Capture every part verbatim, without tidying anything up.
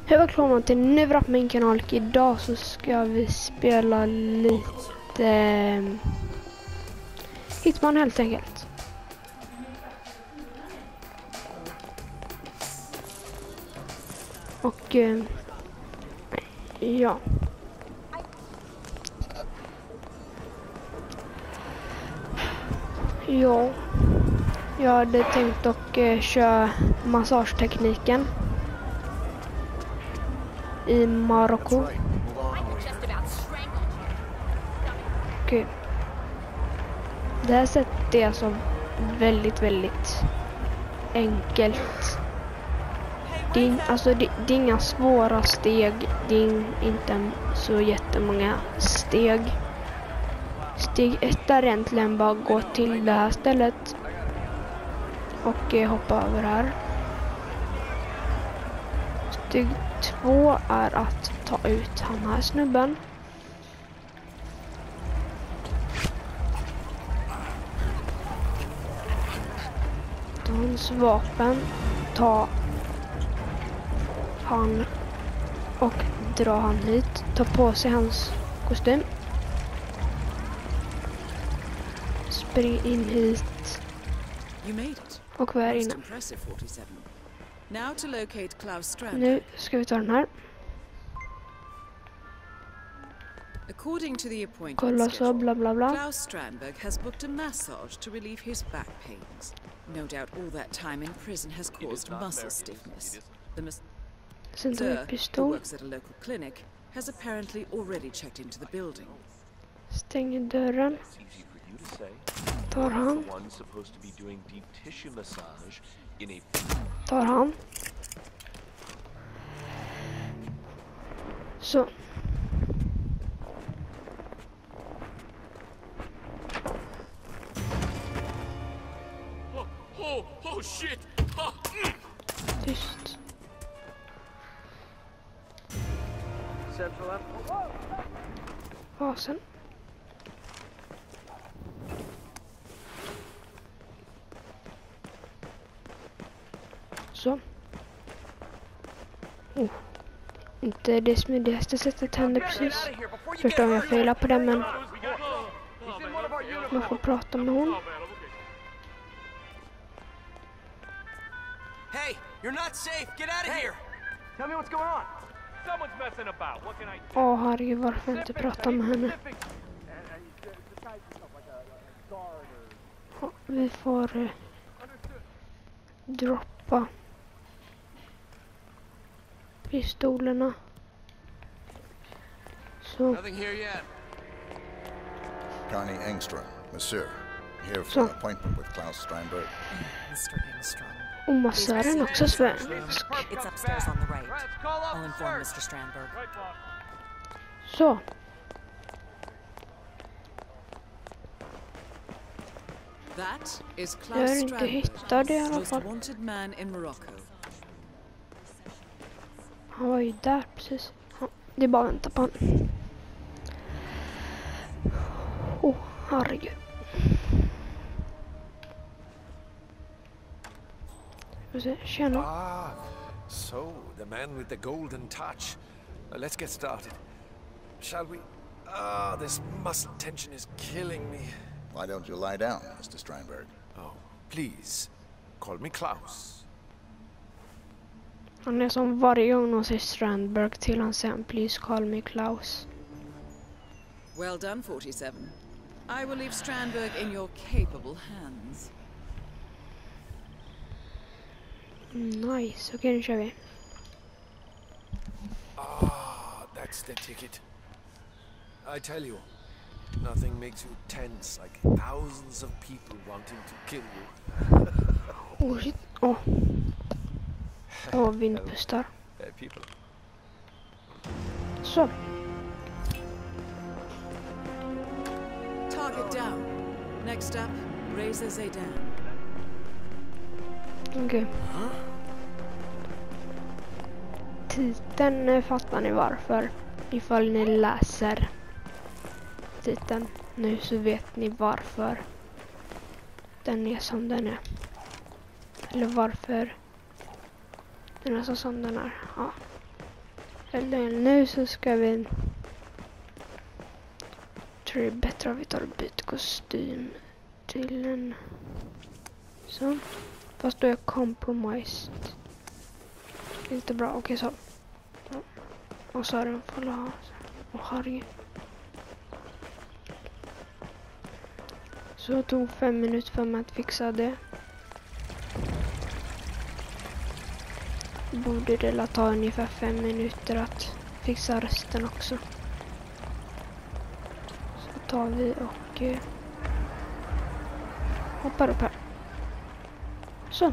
Hej och välkomna till en ny video på min kanal. Idag så ska vi spela lite eh, Hitman helt enkelt. Och eh, ja. Ja. Jag hade tänkt att eh, köra massagetekniken i Marocko. Okej. Det här sättet är alltså väldigt, väldigt enkelt. Det är, alltså det, det är inga svåra steg. Det är inte så jättemånga steg. Steg ett är egentligen bara gå till det här stället och eh, hoppa över här. Steg två är att ta ut han här snubben. Ta hans vapen, ta han och dra han hit. Ta på sig hans kostym. Spring in hit. Och vad är inne? Now to locate Klaus Strandberg. Nu ska vi ta den här. According to the appointment Kolla så, schedule, bla bla bla. Klaus Strandberg has booked a massage to relieve his back pains. No doubt all that time in prison has caused muscle stiffness. The Sen tar vi masseur, who pistol. works at a local clinic, has apparently already checked into the building. Stänger dörren. Tar han. Tar han. Så. Oh, oh shit! Oh. Tyst. Basen. Så. Oh. Inte det smidigaste sättet hände precis. Förstår om jag failar på det, men man får prata med hon. Hey, you're not safe. Get out of here. Tell me what's going on. Someone's messing about. What can I do? Åh, herregud, varför inte prata med henne? Ja, vi får eh, droppa pistolerna. Så. Nothing here yet. Connie Engström, Monsieur, here for So. an appointment with Klaus Strandberg. Mister Engström. Och massören också svensk. It's upstairs on the right. I'll inform Mister Strandberg. Så. That is Jag är Klaus inte Strandberg, hittad i alla most fall. wanted man in Morocco. Han var ju där precis. Ja, det är bara att vänta på honom. Åh, oh, herregud. Tjena. Ah, so the man with the golden touch. Uh, let's get started. Shall we? Ah, this muscle tension is killing me. Why don't you lie down, Mister Strandberg? Oh, please, call me Klaus. Han är som varje gång någon säger Strandberg till han sen. Please call me Klaus. Well done, forty-seven. I will leave Strandberg in your capable hands. Nice, okej, nu kör vi. Ah, that's the ticket. I tell you, nothing makes you tense like thousands of people wanting to kill you. Oh shit, åh. Åh, vindpustar. They're people. Så. Target down. Next up, Reza Zaydan. Okej. Titeln fattar ni varför. Ifall ni läser titeln nu så vet ni varför den är som den är. Eller varför den är så som den är. Ja. Eller nu så ska vi... Jag tror det är bättre om vi tar och byter kostym till en... Så. Fast då är jag compromised. Inte bra. Okej, så. Ja. Och så har den får ha... Och Harry. Så det tog fem minuter för mig att fixa det. Borde det ta ungefär fem minuter att fixa resten också. Så tar vi och eh, hoppar upp här. Så.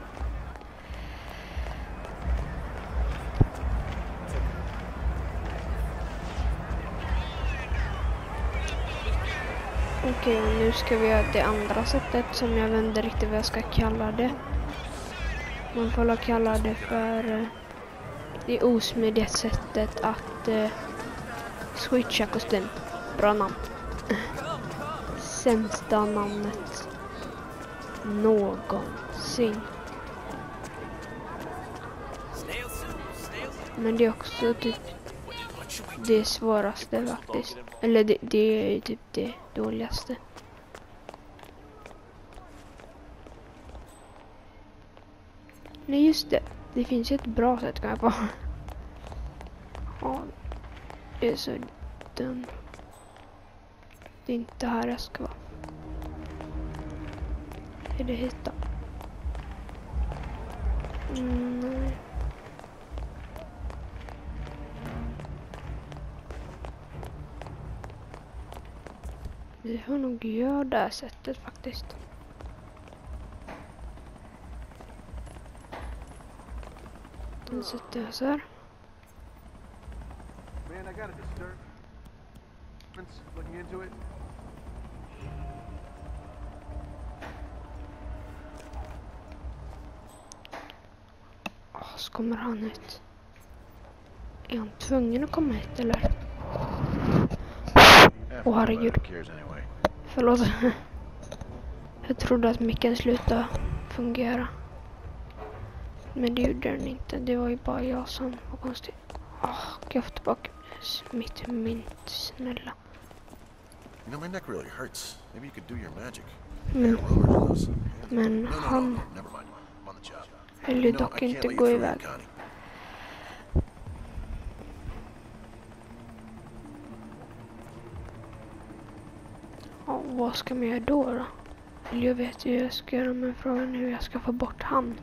Okej, och nu ska vi göra det andra sättet som jag vet inte riktigt vad jag ska kalla det. Man får kalla det för eh, det osmidiga sättet att eh, switcha kostym. Bra namn. Sämsta namnet någonsin. Men det är också typ det svåraste faktiskt. Eller det, det är typ det dåligaste. Nej, just det. Det finns ju ett bra sätt kan jag på. Ja, det är så dumt. Det är inte här jag ska vara. Är det hit då? Mm, nej. Vi får nog göra det här sättet faktiskt. Den sätter jag så här. Man, I got a disturbance looking into it. Åh, så kommer han ut. Är han tvungen att komma hit eller? Åh, herregud. Förlåt. Jag trodde att micken slutade fungera. Men det gjorde den inte. Det var ju bara jag som var konstig. Åh, jag får tillbaka mitt mynt, snälla. You know, my neck really hurts. Maybe you could do your magic. Men, men No, no, no, han no, never mind. I'm on the job. vill ju No, dock I can't inte let gå you through iväg. it, Connie. Ja, vad ska man göra då då? Eller jag vet ju hur jag ska göra, men frågan är hur jag ska få bort han.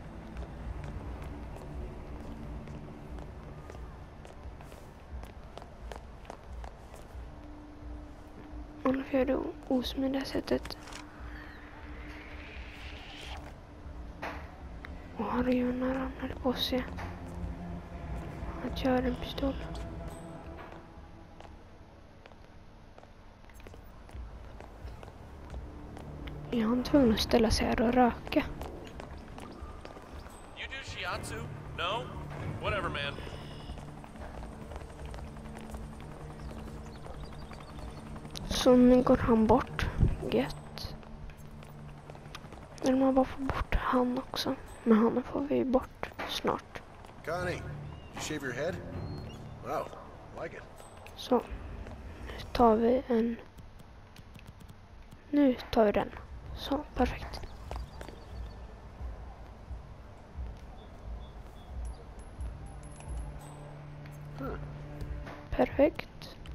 Om jag gör det osmidiga sättet. Och har ju när han höll på att se att göra en pistol. Jag är tvungen att ställa sig här och röka. You do shiatsu? No? Whatever, man. Så nu går han bort. Gött. Eller man bara får bort han också. Men han får vi bort snart. Connie, you shave your head? Wow, like it. Så. Nu tar vi en... Nu tar vi den. Så, perfekt. Perfekt.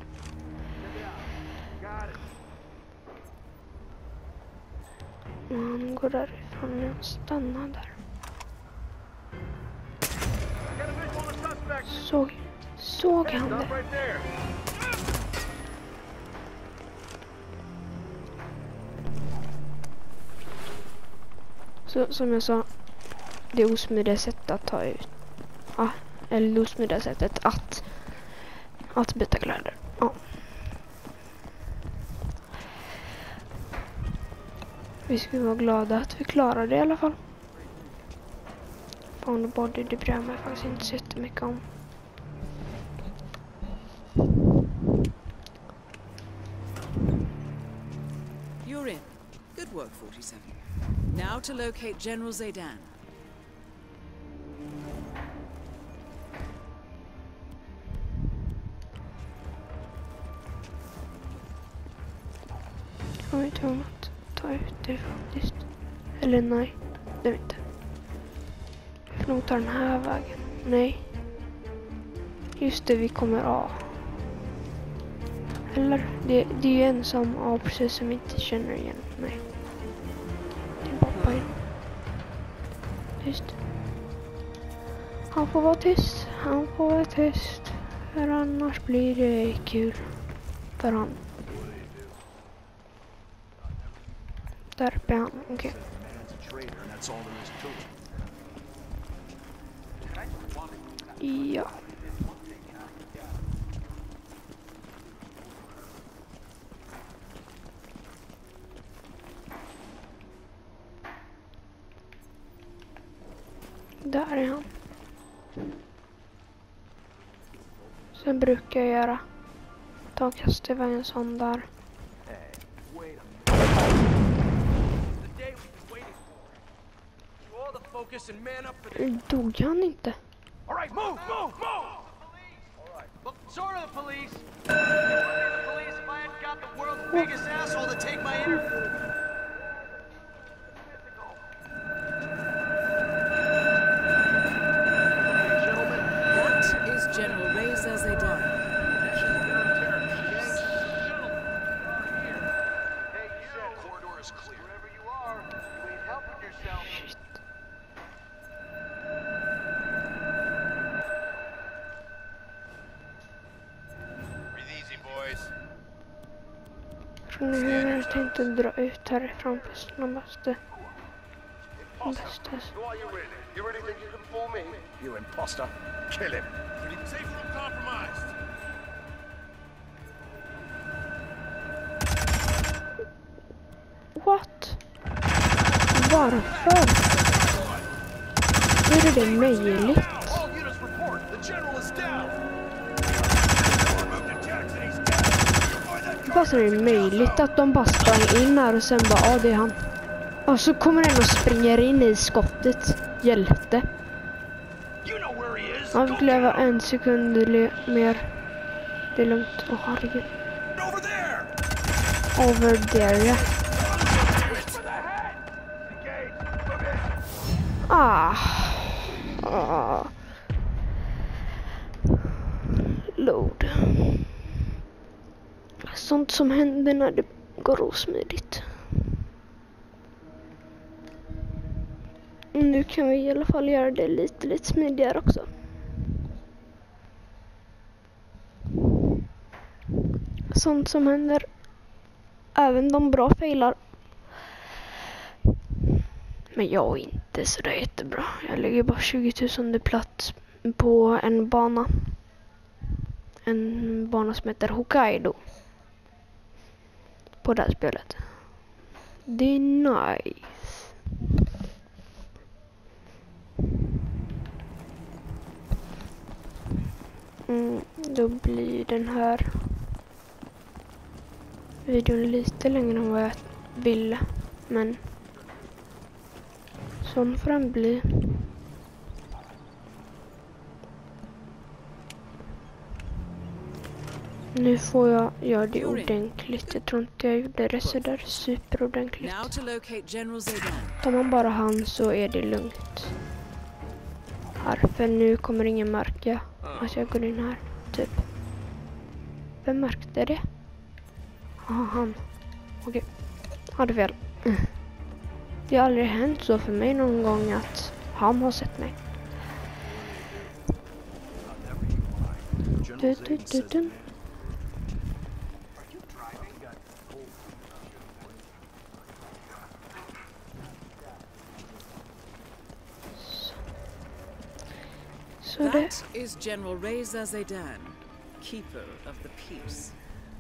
Och han går därifrån och stannar där. Såg, såg han det? Så som jag sa, det osmidiga sättet att ta ut. Ja, eller det osmidiga sättet att att byta kläder. Ja. Vi ska vara glada att vi klarar det i alla fall. Found body, det bryr jag mig faktiskt inte så jättemycket om. You're in. Good work, forty-seven. Now to locate General Zaydan. Jag vet inte om att ta ut det faktiskt. Eller nej, det vet inte. Vi får nog ta den här vägen. Nej. Just det, vi kommer av. Eller, det, det är ju en som av precis som inte känner igen mig. Det är pappa igen. Tyst. Han får vara tyst. Han får vara tyst. För annars blir det kul. För han. Där uppe är han. Okej. Okay. Ja. Där är han. Sen brukar jag göra. Ta och kasta iväg en sån där. Dog han inte? All right, move, move, move! All right. Well, sort of the police. It would be the police if I hadn't got the world's biggest asshole to take my interview. That is General Reza Zaydan. Hey, you. Corridor is clear. Wherever you are, you ain't helping yourself. Nu har jag tänkt att dra ut härifrån på snabbaste. Bästa. You really think you can fool me? You imposter. Kill him. Safe room compromised. What? Varför? Hur är det möjligt? All units report. The general is down. Varför är det möjligt att de bara sprang in här och sen bara, ja, det är han. Och så kommer den och springer in i skottet. Hjälpte. Han fick leva en sekund mer. Det är lugnt. Åh, herregud. Over there, ja. Ah. Ah. Load. Sånt som händer när det går osmidigt. Nu kan vi i alla fall göra det lite, lite smidigare också. Sånt som händer. Även de bra failar. Men jag är inte så där jättebra. Jag lägger bara tjugo tusen plats på en bana. En bana som heter Hokkaido. På det här spelet. Det är nice. Mm, då blir den här videon lite längre än vad jag ville. Men sån får den bli. Nu får jag göra det ordentligt. Jag tror inte jag gjorde det så där superordentligt. Tar man bara han så är det lugnt. Här, för nu kommer ingen märka att jag går in här, typ. Vem märkte det? Aha, han. Okej, hade fel. Mm. Det har aldrig hänt så för mig någon gång att han har sett mig. Du, du, du, du. Så det. That is General Reza Zaydan, keeper of the peace.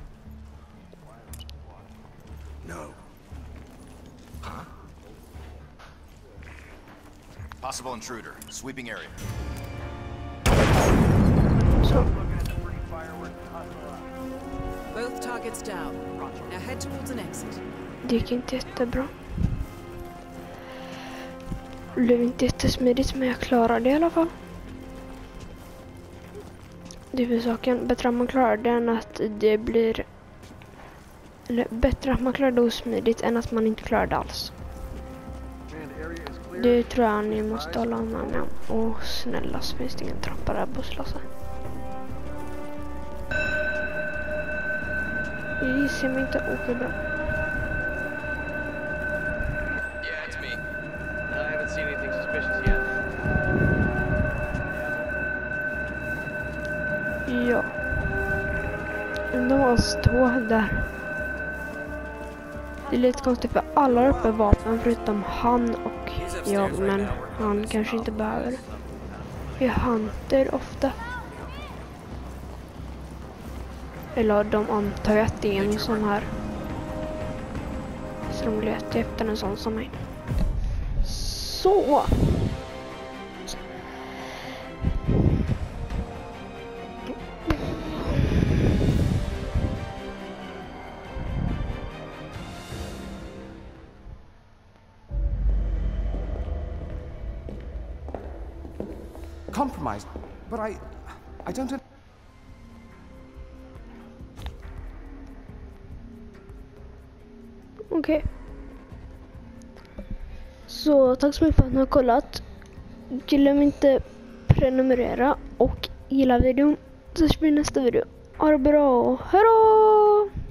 No. Huh? Possible intruder. Sweeping area. Så. Both targets down. Now head towards an exit. Det gick inte jättebra. Det blev inte jättesmidigt, men jag klarade det i alla fall. Det är saken. Bättre om man klarar det än att det blir Eller bättre att man klarar det osmidigt än att man inte klarar det alls. Det tror jag ni måste hålla med mig om. Åh, snälla, så finns det ingen trappa där, busslasse. Jag ser mig inte åka bra. Yeah, it's me. I haven't seen anything suspicious yet. Ja. De var stå där. Det är lite konstigt för alla har uppe vapen förutom han och jag, men han kanske inte behöver. Vi hunter ofta. Eller de antar att det är en sån här. Så de letar efter en sån som mig. Så. Compromised, but I, I don't. Okej. Okay. Så tack så mycket för att ni har kollat. Glöm inte prenumerera och gilla videon. Så ses vi i nästa video. Ha det bra. Hej då!